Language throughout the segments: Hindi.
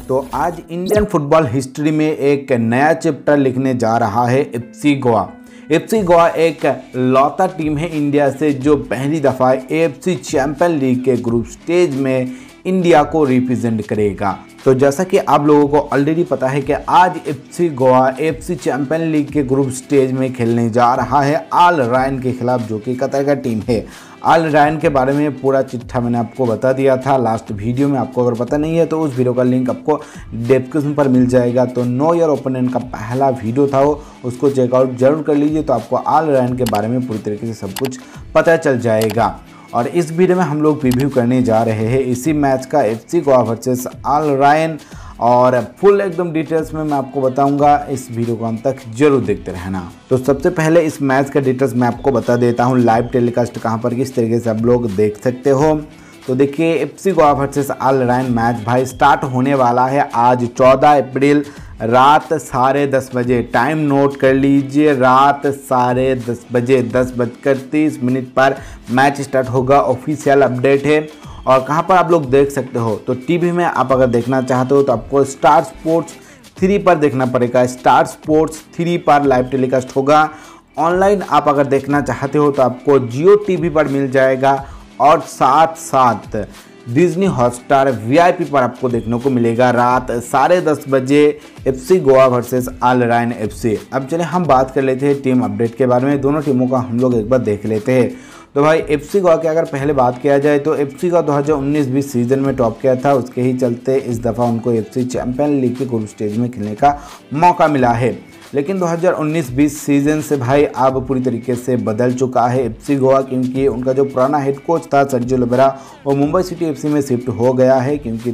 तो आज इंडियन फुटबॉल हिस्ट्री में एक नया चैप्टर लिखने जा रहा है एफसी गोवा। एफसी गोवा एक लौता टीम है इंडिया से जो पहली दफ़ा एएफसी चैंपियन लीग के ग्रुप स्टेज में इंडिया को रिप्रेजेंट करेगा। तो जैसा कि आप लोगों को ऑलरेडी पता है कि आज FC Goa AFC champion league के ग्रुप स्टेज में खेलने जा रहा है आल रायन के खिलाफ, जो कि कतर का टीम है। आल रायन के बारे में पूरा चिट्ठा मैंने आपको बता दिया था लास्ट वीडियो में। आपको अगर पता नहीं है तो उस वीडियो का लिंक आपको डिस्क्रिप्शन पर मिल जाएगा। तो नो योर ओपोनेंट का पहला वीडियो था वो, उसको चेकआउट जरूर कर लीजिए, तो आपको आल रायन के बारे में पूरी तरीके से सब कुछ पता चल जाएगा। और इस वीडियो में हम लोग रिव्यू करने जा रहे हैं इसी मैच का, FC Goa versus Al Rayyan, और फुल एकदम डिटेल्स में मैं आपको बताऊंगा। इस वीडियो को अंत तक जरूर देखते रहना। तो सबसे पहले इस मैच का डिटेल्स मैं आपको बता देता हूं, लाइव टेलीकास्ट कहां पर किस तरीके से आप लोग देख सकते हो। तो देखिए, FC Goa versus Al Rayyan match भाई स्टार्ट होने वाला है आज 14 अप्रैल रात 10:30 बजे। टाइम नोट कर लीजिए, रात 10:30 बजे 10:30 पर मैच स्टार्ट होगा। ऑफिशियल अपडेट है। और कहां पर आप लोग देख सकते हो, तो टीवी में आप अगर देखना चाहते हो तो आपको स्टार स्पोर्ट्स 3 पर देखना पड़ेगा। स्टार स्पोर्ट्स 3 पर लाइव टेलीकास्ट होगा। ऑनलाइन आप अगर देखना चाहते हो तो आपको जियो टीवी पर मिल जाएगा, और साथ साथ डिज्नी हॉटस्टार वीआईपी पर आपको देखने को मिलेगा रात 10:30 बजे FC Goa versus Al Rayyan FC. अब चलिए हम बात कर लेते हैं टीम अपडेट के बारे में। दोनों टीमों का हम लोग एक बार देख लेते हैं। तो भाई एफसी गोवा की अगर पहले बात किया जाए तो एफसी गोवा 2019-20 सीजन में टॉप किया था, उसके ही चलते इस दफ़ा उनको एफसी चैंपियन लीग के ग्रुप स्टेज में खेलने का मौका मिला है। लेकिन 2019-20 सीजन से भाई अब पूरी तरीके से बदल चुका है एफसी गोवा, क्योंकि उनका जो पुराना हेड कोच था सर्जियो लिबेरा वो मुंबई सिटी एफसी में शिफ्ट हो गया है, क्योंकि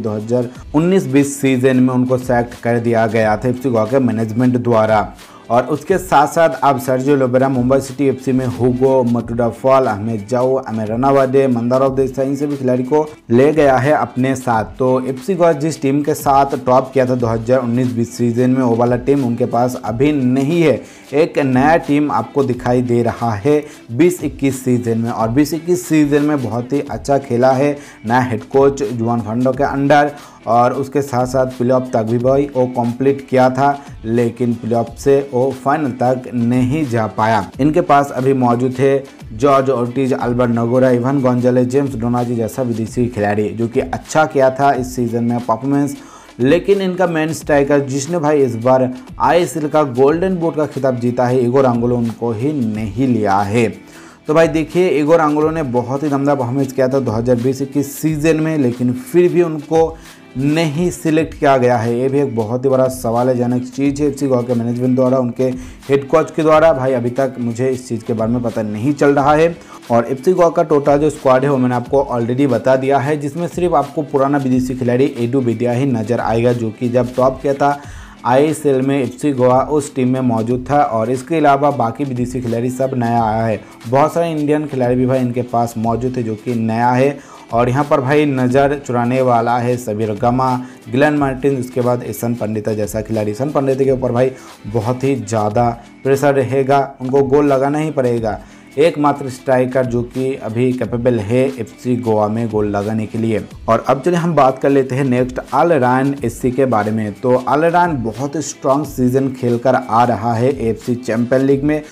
2019-20 सीजन में उनको सैक्ट कर दिया गया था एफसी गोवा के मैनेजमेंट द्वारा। और उसके साथ साथ अब Sergio Lobera Mumbai City FC में हुगो मटुडाफॉल, अहमद जाओ, अमेर रनावाडे, मंदारोव देसाई, इन सभी खिलाड़ी को ले गया है अपने साथ। तो एफसी गोवा जिस टीम के साथ टॉप किया था 2019-20 सीजन में, वो वाला टीम उनके पास अभी नहीं है। एक नया टीम आपको दिखाई दे रहा है 20-21 सीजन में, और 20-21 सीजन में बहुत ही अच्छा खेला है नया हेड कोच जुआन फर्नांडो के अंडर। और उसके साथ साथ प्लेऑफ तक भी भाई वो कंप्लीट किया था, लेकिन प्लेऑफ से वो फाइनल तक नहीं जा पाया। इनके पास अभी मौजूद है Jorge Ortiz, Albert Noguera, Ivan Gonzalez, James Donachie जैसा विदेशी खिलाड़ी, जो कि अच्छा किया था इस सीज़न में परफॉर्मेंस। लेकिन इनका मेन स्ट्राइकर जिसने भाई इस बार आईएसएल का गोल्डन बूट का खिताब जीता है, इगोर एंगोलो, उनको ही नहीं लिया है। तो भाई देखिए, इगोर एंगोलो ने बहुत ही दमदार परफॉर्मेंस किया था 2020-21 सीजन में, लेकिन फिर भी उनको नहीं सिलेक्ट किया गया है। ये भी एक बहुत ही बड़ा सवालजनक चीज़ है एफसी गोवा के मैनेजमेंट द्वारा, उनके हेड कोच के द्वारा। भाई अभी तक मुझे इस चीज़ के बारे में पता नहीं चल रहा है। और एफसी गोवा का टोटल जो स्क्वाड है वो मैंने आपको ऑलरेडी बता दिया है, जिसमें सिर्फ आपको पुराना विदेशी खिलाड़ी एडू बेदिया ही नज़र आएगा, जो कि जब टॉप किया था आईएसएल में एफसी गोवा उस टीम में मौजूद था। और इसके अलावा बाकी विदेशी खिलाड़ी सब नया आया है। बहुत सारे इंडियन खिलाड़ी भी भाई इनके पास मौजूद है, जो कि नया है। और यहाँ पर भाई नज़र चुराने वाला है सबीर गमा, ग्लेन मार्टिन, उसके बाद ईशान पंडिता जैसा खिलाड़ी। ईशान पंडिता के ऊपर भाई बहुत ही ज़्यादा प्रेशर रहेगा, उनको गोल लगाना ही पड़ेगा। एकमात्र स्ट्राइकर जो कि अभी कैपेबल है एफसी गोवा में गोल लगाने के लिए। और अब चलिए हम बात कर लेते हैं नेक्स्ट आल रायन एफसी के बारे में। तो आल रायन बहुत स्ट्रॉन्ग सीजन खेलकर आ रहा है एफसी चैंपियन लीग में।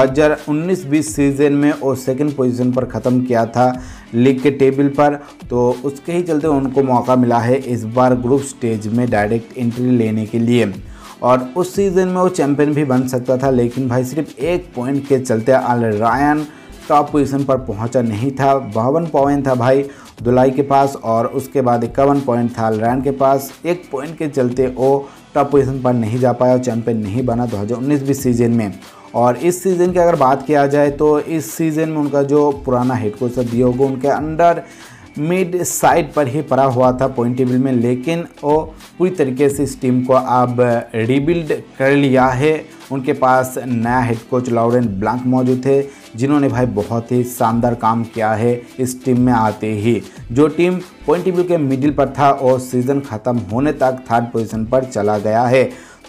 2019-20 सीजन में वो सेकंड पोजीशन पर ख़त्म किया था लीग के टेबल पर, तो उसके ही चलते उनको मौका मिला है इस बार ग्रुप स्टेज में डायरेक्ट एंट्री लेने के लिए। और उस सीज़न में वो चैंपियन भी बन सकता था, लेकिन भाई सिर्फ 1 पॉइंट के चलते आल रायन टॉप पोजीशन पर पहुंचा नहीं था। 52 पॉइंट था भाई दुलाई के पास, और उसके बाद 51 पॉइंट था आल रायन के पास। 1 पॉइंट के चलते वो टॉप पोजीशन पर नहीं जा पाया, चैंपियन नहीं बना 2019-20 सीजन में। और इस सीज़न की अगर बात किया जाए तो इस सीज़न में उनका जो पुराना हेड कोच था डियोगो, उनके अंडर मिड साइड पर ही पड़ा हुआ था पॉइंट टेबल में, लेकिन वो पूरी तरीके से इस टीम को अब रिबिल्ड कर लिया है। उनके पास नया हेड कोच लॉरेंट ब्लांक मौजूद थे, जिन्होंने भाई बहुत ही शानदार काम किया है इस टीम में आते ही। जो टीम पॉइंट टेबल के मिडिल पर था और सीज़न ख़त्म होने तक 3rd पोजीशन पर चला गया है।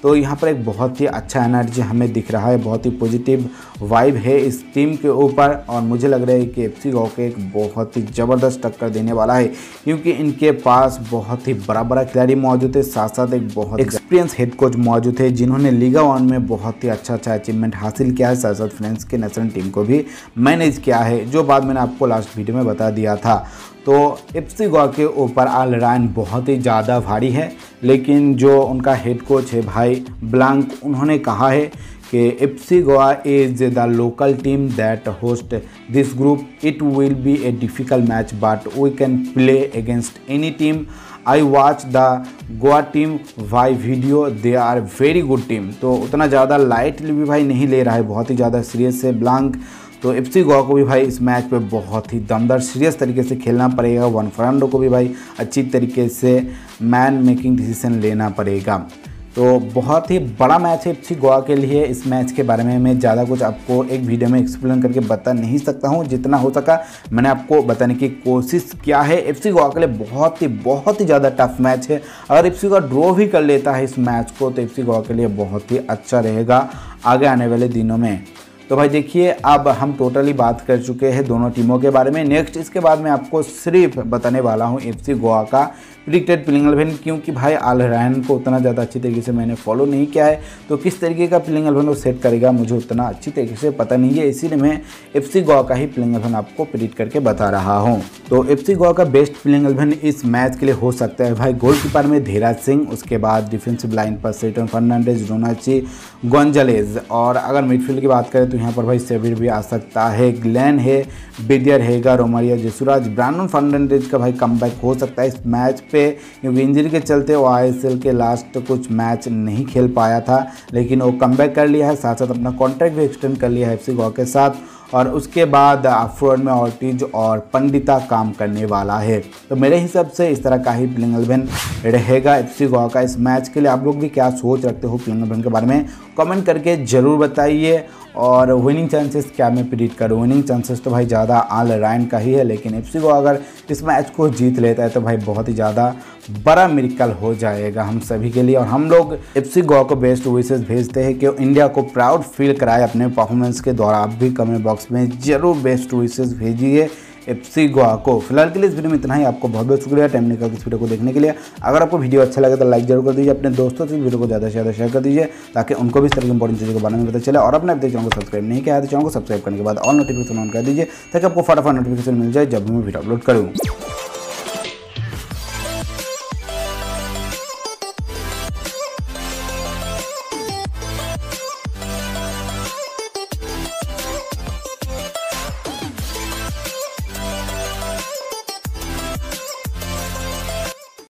तो यहाँ पर एक बहुत ही अच्छा एनर्जी हमें दिख रहा है, बहुत ही पॉजिटिव वाइब है इस टीम के ऊपर। और मुझे लग रहा है कि एफसी गोवा के एक बहुत ही ज़बरदस्त टक्कर देने वाला है, क्योंकि इनके पास बहुत ही बड़ा खिलाड़ी मौजूद है, साथ साथ एक बहुत एक्सपीरियंस हेड कोच मौजूद है जिन्होंने लीगा 1 में बहुत ही अच्छा अचीवमेंट हासिल किया है, साथ साथ फ्रांस के नेशनल टीम को भी मैनेज किया है, जो बात मैंने आपको लास्ट वीडियो में बता दिया था। तो एफसी गोवा के ऊपर ऑल राउंड बहुत ही ज़्यादा भारी है, लेकिन जो उनका हेड कोच है भाई ब्लांक, उन्होंने कहा है कि FC Goa is the local team that host this group, it will be a difficult match but we can play against any team. I watch the Goa team by video, they are very good team. तो उतना ज़्यादा लाइटली भी भाई नहीं ले रहा है, बहुत ही ज़्यादा सीरियस है ब्लांक। तो एफसी गोवा को भी भाई इस मैच पे बहुत ही दमदार सीरियस तरीके से खेलना पड़ेगा। जुआन फर्नांडो को भी भाई अच्छी तरीके से मैन मेकिंग डिसीजन लेना पड़ेगा। तो बहुत ही बड़ा मैच है एफसी गोवा के लिए। इस मैच के बारे में मैं ज़्यादा कुछ आपको एक वीडियो में एक्सप्लेन करके बता नहीं सकता हूँ, जितना हो सका मैंने आपको बताने की कोशिश किया है। एफसी गोवा के लिए बहुत ही ज़्यादा टफ मैच है। अगर एफसी गोवा ड्रॉ भी कर लेता है इस मैच को तो एफसी गोवा के लिए बहुत ही अच्छा रहेगा आगे आने वाले दिनों में। तो भाई देखिए, अब हम टोटली बात कर चुके हैं दोनों टीमों के बारे में। नेक्स्ट इसके बाद मैं आपको सिर्फ बताने वाला हूं एफसी गोवा का प्रेडिक्टेड प्लेइंग 11, क्योंकि भाई ऑल राउंड को उतना ज़्यादा अच्छी तरीके से मैंने फॉलो नहीं किया है, तो किस तरीके का प्लेइंग 11 वो सेट करेगा मुझे उतना अच्छी तरीके से पता नहीं है, इसीलिए मैं एफसी गोवा का ही प्लेइंग 11 आपको प्रेडिक्ट करके बता रहा हूँ। तो एफसी गोवा का बेस्ट प्लेइंग 11 इस मैच के लिए हो सकता है भाई गोलकीपर में धीराज सिंह, उसके बाद डिफेंसिव लाइन पर सेटन फर्नांडेज, रोनाची, गोंजालेज, और अगर मिडफील्ड की बात करें तो यहाँ पर भाई सेवियर भी आ सकता है, ग्लेन है, बिडियर हैगा, रोमारिया जेसुराज, ब्रांडन फर्नांडेज का भाई कमबैक हो सकता है इस मैच पे, क्योंकि इंजरी के चलते वो आईएसएल के लास्ट कुछ मैच नहीं खेल पाया था, लेकिन वो कमबैक कर लिया है, साथ साथ अपना कॉन्ट्रैक्ट भी एक्सटेंड कर लिया है एफसी गोवा के साथ। और उसके बाद फॉरवर्ड में ऑर्टिज और पंडिता काम करने वाला है। तो मेरे हिसाब से इस तरह का ही प्लेइंग 11 रहेगा एफसी गोवा का इस मैच के लिए। आप लोग भी क्या सोच रखते हो प्लेइंग 11 के बारे में कमेंट करके ज़रूर बताइए। और विनिंग चांसेस क्या मैं प्रेडिक्ट करूँ? विनिंग चांसेस तो भाई ज़्यादा ऑल राउंड का ही है, लेकिन एफसी गोवा अगर इस मैच को जीत लेता है तो भाई बहुत ही ज़्यादा बड़ा मिरेकल हो जाएगा हम सभी के लिए। और हम लोग एफसी गोवा को बेस्ट विशेस भेजते हैं कि इंडिया को प्राउड फील कराए अपने परफॉर्मेंस के द्वारा। आप भी कमेंट बॉक्स में ज़रूर बेस्ट विशेस भेजिए एफसी गोवा को। फिलहाल के लिए इस वीडियो में इतना ही। आपको बहुत बहुत शुक्रिया टाइम निकाल इस वीडियो को देखने के लिए। अगर आपको वीडियो अच्छा लगे तो लाइक जरूर कर दीजिए, अपने दोस्तों से वीडियो को ज़्यादा से ज़्यादा शेयर कर दीजिए, ताकि उनको भी इस तरह की इंपॉर्टेंट चीज़ों के बारे में पता चले। और अपने अभी तक चैनल को सब्सक्राइब नहीं किया है तो चैनल को सब्सक्राइब करने के बाद ऑल नोटिफिकेशन ऑन कर दीजिए, ताकि आपको फटाफट नोटिफिकेशन मिल जाए जब भी मैं वीडियो अपलोड करूँ।